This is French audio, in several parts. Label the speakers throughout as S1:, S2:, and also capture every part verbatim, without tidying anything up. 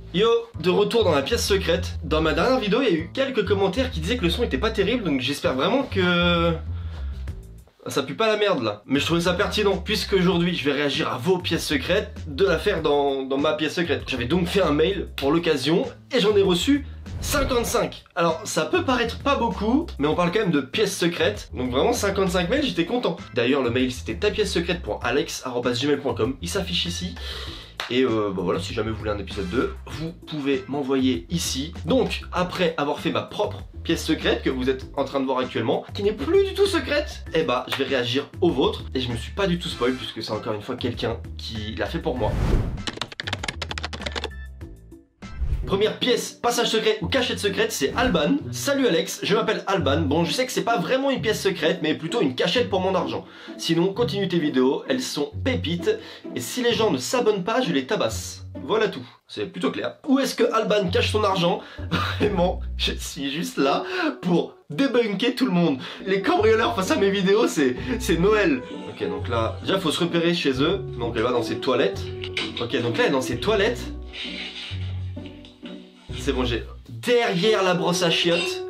S1: Yo, de retour dans la pièce secrète. Dans ma dernière vidéo, il y a eu quelques commentaires qui disaient que le son était pas terrible, donc j'espère vraiment que... ça pue pas la merde là. Mais je trouvais ça pertinent, puisque aujourd'hui je vais réagir à vos pièces secrètes, de la faire dans, dans ma pièce secrète. J'avais donc fait un mail pour l'occasion, et j'en ai reçu cinquante-cinq. Alors ça peut paraître pas beaucoup, mais on parle quand même de pièces secrètes. Donc vraiment cinquante-cinq mails, j'étais content. D'ailleurs le mail c'était ta pièce secrète point alex arobase gmail point com. Il s'affiche ici. Et euh, bah voilà, si jamais vous voulez un épisode deux, vous pouvez m'envoyer ici. Donc, après avoir fait ma propre pièce secrète que vous êtes en train de voir actuellement, qui n'est plus du tout secrète, et bah je vais réagir au vôtre. Et je me suis pas du tout spoil, puisque c'est encore une fois quelqu'un qui l'a fait pour moi. Première pièce, passage secret ou cachette secrète, c'est Alban. Salut Alex, je m'appelle Alban. Bon, je sais que c'est pas vraiment une pièce secrète, mais plutôt une cachette pour mon argent. Sinon, continue tes vidéos, elles sont pépites. Et si les gens ne s'abonnent pas, je les tabasse. Voilà tout, c'est plutôt clair. Où est-ce que Alban cache son argent? Vraiment, je suis juste là pour débunker tout le monde. Les cambrioleurs face à mes vidéos, c'est Noël. Ok, donc là, déjà faut se repérer chez eux. Donc elle va dans ses toilettes. Ok, donc là elle est dans ses toilettes. C'est bon, j'ai derrière la brosse à chiottes.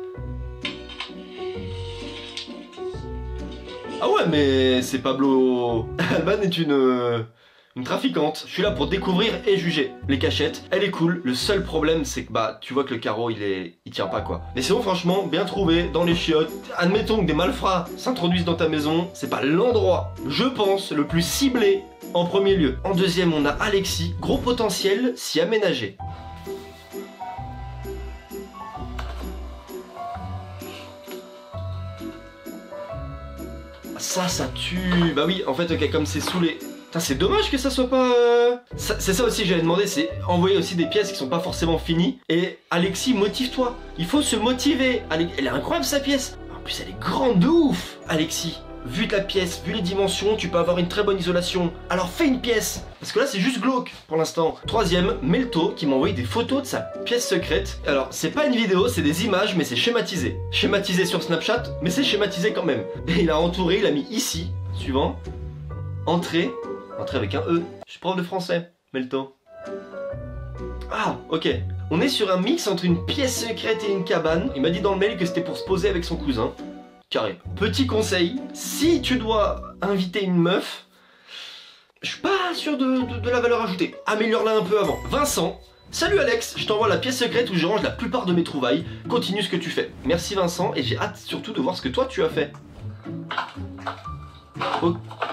S1: Ah ouais, mais c'est Pablo. Alban est une, une trafiquante. Je suis là pour découvrir et juger les cachettes. Elle est cool. Le seul problème, c'est que bah tu vois que le carreau il est, il tient pas quoi. Mais sinon, franchement, bien trouvé dans les chiottes. Admettons que des malfrats s'introduisent dans ta maison, c'est pas l'endroit, je pense, le plus ciblé en premier lieu. En deuxième, on a Alexis, gros potentiel, s'y aménager. Ça, ça tue. Bah oui, en fait, ok, comme c'est sous les... Putain, c'est dommage que ça soit pas... Euh... C'est ça aussi que j'avais demandé, c'est envoyer aussi des pièces qui sont pas forcément finies. Et Alexis, motive-toi. Il faut se motiver. Ale... Elle est incroyable, sa pièce. En plus, elle est grande de ouf. Alexis, vu de la pièce, vu les dimensions, tu peux avoir une très bonne isolation. Alors fais une pièce. Parce que là, c'est juste glauque pour l'instant. Troisième, Melto, qui m'a envoyé des photos de sa pièce secrète. Alors, c'est pas une vidéo, c'est des images, mais c'est schématisé. Schématisé sur Snapchat, mais c'est schématisé quand même. Et il a entouré, il a mis ici, suivant, entrée, entrée avec un E. Je suis prof de français, Melto. Ah, ok. On est sur un mix entre une pièce secrète et une cabane. Il m'a dit dans le mail que c'était pour se poser avec son cousin. Carré. Petit conseil, si tu dois inviter une meuf, je suis pas sûr de, de, de la valeur ajoutée. Améliore-la un peu avant. Vincent, salut Alex, je t'envoie la pièce secrète où je range la plupart de mes trouvailles. Continue ce que tu fais. Merci Vincent, et j'ai hâte surtout de voir ce que toi tu as fait. Oh.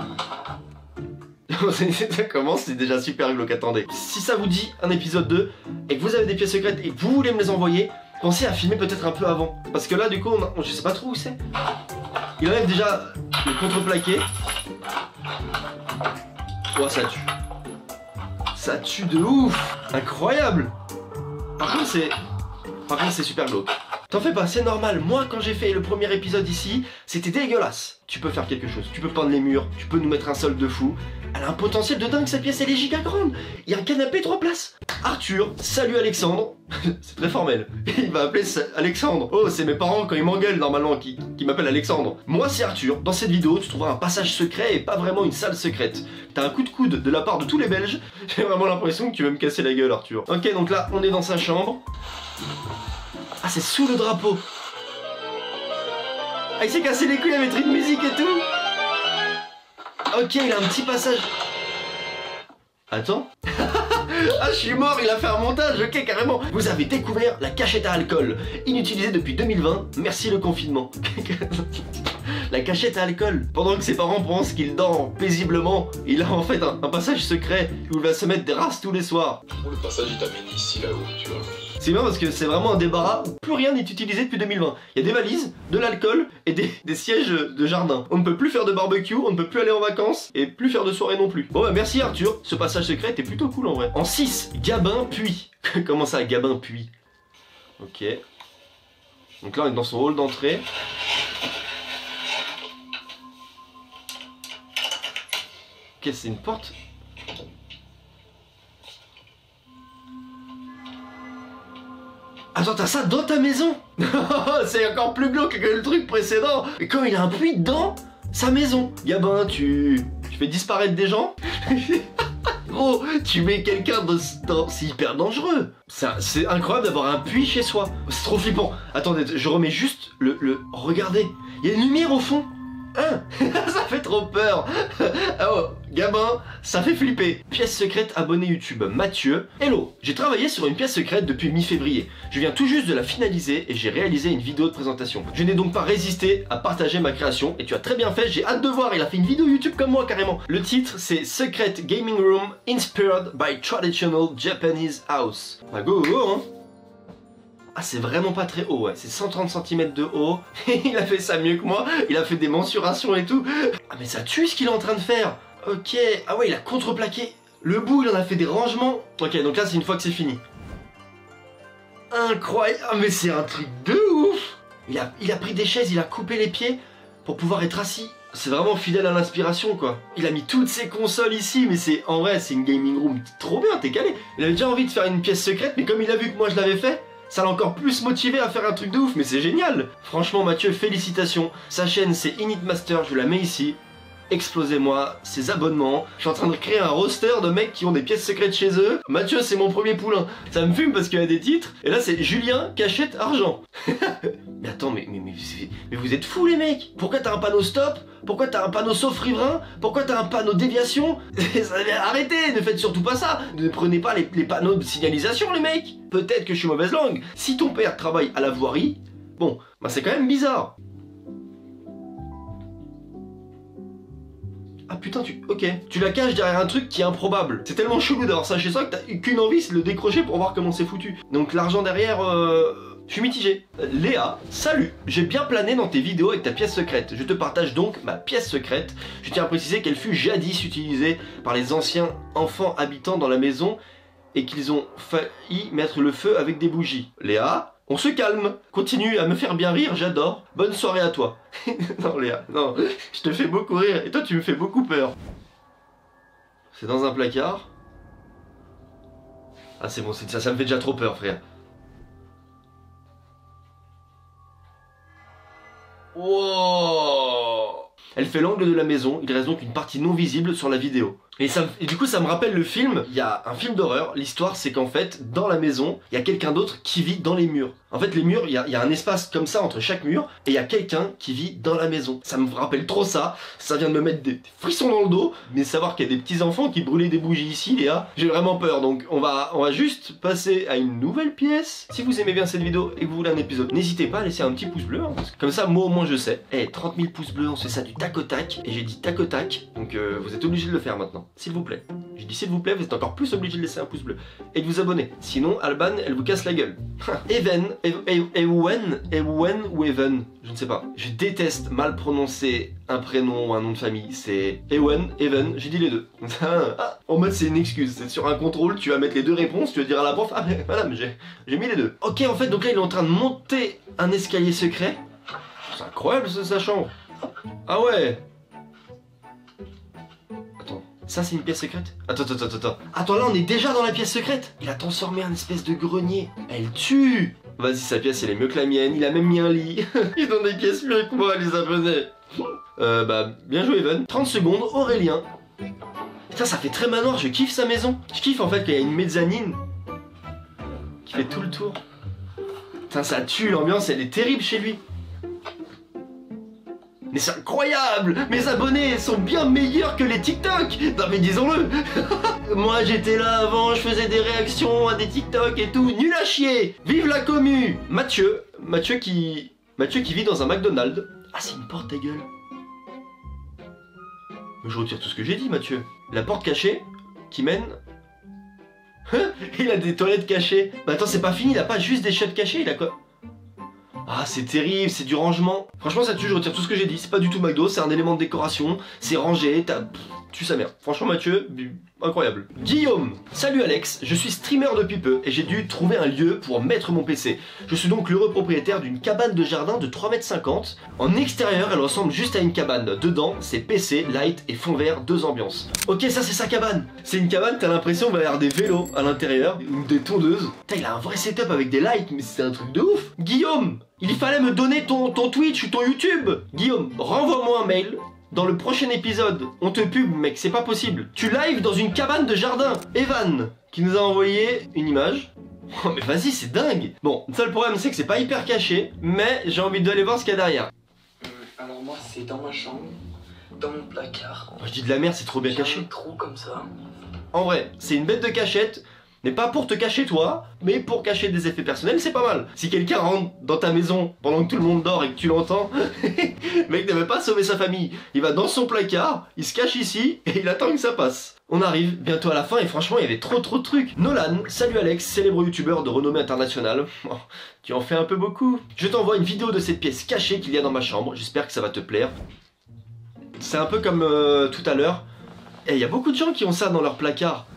S1: Ça commence, c'est déjà super glauque, attendez. Si ça vous dit un épisode deux, et que vous avez des pièces secrètes et que vous voulez me les envoyer, pensez à filmer peut-être un peu avant. Parce que là du coup, on a, je sais pas trop où c'est. Il enlève déjà le contreplaqué. Oh, ça tue. Ça tue de ouf. Incroyable. Par contre c'est... Par contre c'est super glauque. T'en fais pas, c'est normal. Moi quand j'ai fait le premier épisode ici, c'était dégueulasse. Tu peux faire quelque chose. Tu peux peindre les murs. Tu peux nous mettre un sol de fou. Elle a un potentiel de dingue, cette pièce, elle est giga grande. Il y a un canapé, trois places. Arthur, salut Alexandre. C'est très formel. Il va appeler Alexandre. Oh, c'est mes parents quand ils m'engueulent normalement qui, qui m'appellent Alexandre. Moi, c'est Arthur. Dans cette vidéo, tu trouveras un passage secret et pas vraiment une salle secrète. T'as un coup de coude de la part de tous les Belges. J'ai vraiment l'impression que tu veux me casser la gueule, Arthur. Ok, donc là, on est dans sa chambre. Ah, c'est sous le drapeau. Ah, il s'est cassé les couilles à mettre une musique et tout. Ok, il a un petit passage. Attends. Ah, je suis mort, il a fait un montage, ok, carrément. Vous avez découvert la cachette à alcool, inutilisée depuis deux mille vingt, merci le confinement. La cachette à alcool. Pendant que ses parents pensent qu'il dort paisiblement, il a en fait un, un passage secret où il va se mettre des races tous les soirs.
S2: Bon, le passage, il t'amène ici, là-haut, tu vois.
S1: C'est bien parce que c'est vraiment un débarras où plus rien n'est utilisé depuis deux mille vingt. Il y a des valises, de l'alcool et des, des sièges de jardin. On ne peut plus faire de barbecue, on ne peut plus aller en vacances et plus faire de soirée non plus. Bon bah merci Arthur, ce passage secret était plutôt cool en vrai. En six, Gabin Puy. Comment ça, Gabin Puy? Ok. Donc là on est dans son hall d'entrée. Ok, c'est une porte. Attends, t'as ça dans ta maison? C'est encore plus glauque que le truc précédent. Et quand il a un puits dans sa maison. Gabin, tu... tu fais disparaître des gens? gros, tu mets quelqu'un dans... dans... C'est hyper dangereux. C'est incroyable d'avoir un puits chez soi. C'est trop flippant. Attendez, je remets juste le... le... Regardez, il y a une lumière au fond. Hein. Ça fait trop peur. Ah oh, gamin, ça fait flipper. Pièce secrète, abonné YouTube Mathieu. Hello, j'ai travaillé sur une pièce secrète depuis mi-février. Je viens tout juste de la finaliser et j'ai réalisé une vidéo de présentation. Je n'ai donc pas résisté à partager ma création et tu as très bien fait, j'ai hâte de voir. Il a fait une vidéo YouTube comme moi carrément. Le titre c'est Secret Gaming Room Inspired by Traditional Japanese House. Bah go go go hein. Ah c'est vraiment pas très haut, ouais, c'est cent trente centimètres de haut. Il a fait ça mieux que moi, il a fait des mensurations et tout. Ah mais ça tue ce qu'il est en train de faire. Ok, ah ouais il a contreplaqué. Le bout il en a fait des rangements. Ok donc là c'est une fois que c'est fini. Incroyable, ah, mais c'est un truc de ouf. Il a, il a pris des chaises, il a coupé les pieds pour pouvoir être assis. C'est vraiment fidèle à l'inspiration quoi. Il a mis toutes ses consoles ici, mais c'est en vrai c'est une gaming room trop bien, t'es calé. Il avait déjà envie de faire une pièce secrète, mais comme il a vu que moi je l'avais fait, ça l'a encore plus motivé à faire un truc de ouf, mais c'est génial. Franchement Mathieu, félicitations. Sa chaîne c'est Initmaster, je vous la mets ici. Explosez-moi ses abonnements. Je suis en train de créer un roster de mecs qui ont des pièces secrètes chez eux. Mathieu c'est mon premier poulain. Ça me fume parce qu'il y a des titres. Et là c'est Julien Cachette Argent. Mais attends, mais, mais, mais, mais vous êtes fous les mecs. Pourquoi t'as un panneau stop? Pourquoi t'as un panneau sauf riverain? Pourquoi t'as un panneau déviation? Arrêtez, ne faites surtout pas ça. Ne prenez pas les, les panneaux de signalisation les mecs. Peut-être que je suis mauvaise langue. Si ton père travaille à la voirie, bon, bah c'est quand même bizarre. Ah putain, tu... Ok. Tu la caches derrière un truc qui est improbable. C'est tellement chelou d'avoir ça chez soi que t'as qu'une envie, c'est de le décrocher pour voir comment c'est foutu. Donc l'argent derrière... Euh... Je suis mitigé. Euh, Léa, salut. J'ai bien plané dans tes vidéos avec ta pièce secrète. Je te partage donc ma pièce secrète. Je tiens à préciser qu'elle fut jadis utilisée par les anciens enfants habitants dans la maison et qu'ils ont failli mettre le feu avec des bougies. Léa, on se calme. Continue à me faire bien rire, j'adore. Bonne soirée à toi. Non Léa, non. Je te fais beaucoup rire et toi tu me fais beaucoup peur. C'est dans un placard. Ah c'est bon, ça, ça me fait déjà trop peur frère. Wow. Elle fait l'angle de la maison, il reste donc une partie non visible sur la vidéo. Et, ça, et du coup ça me rappelle le film, il y a un film d'horreur, l'histoire c'est qu'en fait dans la maison, il y a quelqu'un d'autre qui vit dans les murs. En fait les murs, il y, a, il y a un espace comme ça entre chaque mur, et il y a quelqu'un qui vit dans la maison. Ça me rappelle trop ça, ça vient de me mettre des frissons dans le dos, mais savoir qu'il y a des petits enfants qui brûlaient des bougies ici Léa, j'ai vraiment peur. Donc on va, on va juste passer à une nouvelle pièce. Si vous aimez bien cette vidéo et que vous voulez un épisode, n'hésitez pas à laisser un petit pouce bleu, hein, parce que comme ça moi au moins je sais. Eh, trente mille pouces bleus, on fait ça du tac au tac, et j'ai dit tac au tac, donc euh, vous êtes obligés de le faire maintenant, s'il vous plaît. J'ai dit s'il vous plaît, vous êtes encore plus obligé de laisser un pouce bleu et de vous abonner. Sinon, Alban, elle vous casse la gueule. Even, Ewen, Ewen ou Even, je ne sais pas. Je déteste mal prononcer un prénom ou un nom de famille. C'est Ewen, Even, j'ai dit les deux. Ah, en mode c'est une excuse. C'est sur un contrôle, tu vas mettre les deux réponses, tu vas dire à la prof, ah mais madame, j'ai mis les deux. Ok, en fait, donc là il est en train de monter un escalier secret. C'est incroyable ça, sa chambre. Ah ouais. Ça c'est une pièce secrète? Attends, attends, attends, attends. Attends, là on est déjà dans la pièce secrète. Il a transformé un espèce de grenier. Elle tue. Vas-y, sa pièce elle est mieux que la mienne. Il a même mis un lit. Il est dans des pièces mieux que moi, les abonnés. Euh, bah, bien joué Evan. trente secondes, Aurélien. Putain, ça fait très manoir, je kiffe sa maison. Je kiffe en fait qu'il y a une mezzanine qui fait tout le tour. Putain, ça tue, l'ambiance elle est terrible chez lui. Mais c'est incroyable! Mes abonnés sont bien meilleurs que les TikTok! Non mais disons-le! Moi j'étais là avant, je faisais des réactions à des TikTok et tout, nul à chier! Vive la commu! Mathieu, Mathieu qui... Mathieu qui vit dans un McDonald's. Ah c'est une porte ta gueule! Je retire tout ce que j'ai dit Mathieu. La porte cachée qui mène... Il a des toilettes cachées. Mais attends c'est pas fini, il a pas juste des chiottes cachées, il a quoi? Ah c'est terrible, c'est du rangement. Franchement ça tue, je retire tout ce que j'ai dit. C'est pas du tout McDo, c'est un élément de décoration. C'est rangé, t'as... Tu sa mère. Franchement Mathieu, incroyable. Guillaume, salut Alex, je suis streamer depuis peu et j'ai dû trouver un lieu pour mettre mon P C. Je suis donc l'heureux propriétaire d'une cabane de jardin de trois mètres cinquante. En extérieur, elle ressemble juste à une cabane. Dedans, c'est P C, light et fond vert, deux ambiances. Ok, ça c'est sa cabane. C'est une cabane, t'as l'impression qu'il va y avoir des vélos à l'intérieur, ou des tondeuses. Putain, il a un vrai setup avec des lights, mais c'est un truc de ouf. Guillaume, il fallait me donner ton, ton Twitch ou ton YouTube. Guillaume, renvoie-moi un mail dans le prochain épisode, on te pub, mec, c'est pas possible. Tu live dans une cabane de jardin. Evan, qui nous a envoyé une image. Oh mais vas-y, c'est dingue. Bon, le seul problème c'est que c'est pas hyper caché, mais j'ai envie d'aller voir ce qu'il y a derrière.
S3: Euh, alors moi c'est dans ma chambre, dans mon placard.
S1: Oh, je dis de la merde, c'est trop bien
S3: J'ai
S1: caché.
S3: un trou comme ça.
S1: En vrai, c'est une bête de cachette, mais pas pour te cacher toi, mais pour cacher des effets personnels, c'est pas mal. Si quelqu'un rentre dans ta maison pendant que tout le monde dort et que tu l'entends, le mec n'avait pas sauvé sa famille. Il va dans son placard, il se cache ici et il attend que ça passe. On arrive bientôt à la fin et franchement il y avait trop trop de trucs. Nolan, salut Alex, célèbre youtubeur de renommée internationale. Oh, tu en fais un peu beaucoup. Je t'envoie une vidéo de cette pièce cachée qu'il y a dans ma chambre, j'espère que ça va te plaire. C'est un peu comme euh, tout à l'heure. Et il y a beaucoup de gens qui ont ça dans leur placard.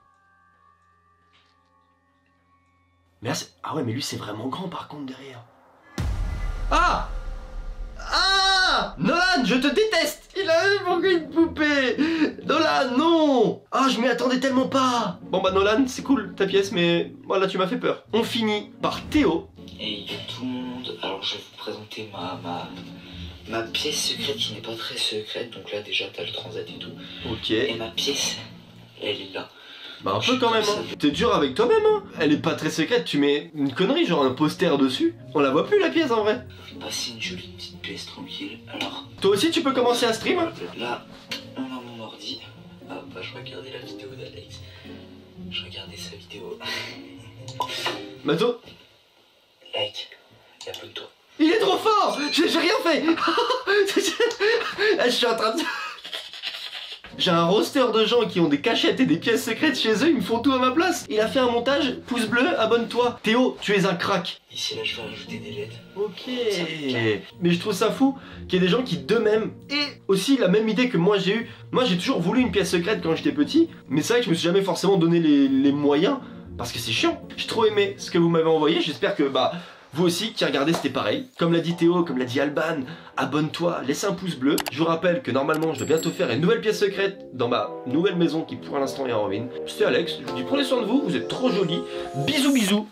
S1: Merci. Ah ouais mais lui c'est vraiment grand par contre derrière. Ah Ah Nolan, je te déteste. Il a évoqué une poupée. Nolan, non. Ah, je m'y attendais tellement pas. Bon bah Nolan, c'est cool ta pièce, mais voilà, tu m'as fait peur. On finit par Théo.
S4: Et tout le monde, alors je vais vous présenter ma, ma, ma pièce secrète qui n'est pas très secrète, donc là déjà t'as le transat et tout.
S1: Ok.
S4: Et ma pièce, elle est là.
S1: Bah un peu quand même, hein. T'es dur avec toi-même, hein. Elle est pas très secrète, tu mets une connerie, genre un poster dessus. On la voit plus la pièce en vrai.
S4: Je vais passer une jolie petite pièce tranquille. Alors,
S1: toi aussi tu peux commencer à stream, hein.
S4: Là, on a mon ordi. Ah bah je regardais la vidéo d'Alex. Je regardais sa vidéo.
S1: Mato.
S4: Like, et abonne-toi.
S1: Il est trop fort. J'ai rien fait. Je suis en train de... J'ai un roster de gens qui ont des cachettes et des pièces secrètes chez eux, ils me font tout à ma place. Il a fait un montage, pouce bleu, abonne-toi. Théo, tu es un crack.
S4: Ici là je vais rajouter des L E D.
S1: Ok. Mais je trouve ça fou qu'il y ait des gens qui d'eux-mêmes aient aussi la même idée que moi j'ai eu. Moi j'ai toujours voulu une pièce secrète quand j'étais petit, mais c'est vrai que je me suis jamais forcément donné les, les moyens, parce que c'est chiant. J'ai trop aimé ce que vous m'avez envoyé, j'espère que bah... vous aussi qui regardez c'était pareil. Comme l'a dit Théo, comme l'a dit Alban, abonne-toi, laisse un pouce bleu. Je vous rappelle que normalement je vais bientôt faire une nouvelle pièce secrète dans ma nouvelle maison qui pour l'instant est en ruine. C'était Alex, je vous dis prenez soin de vous, vous êtes trop jolis. Bisous bisous.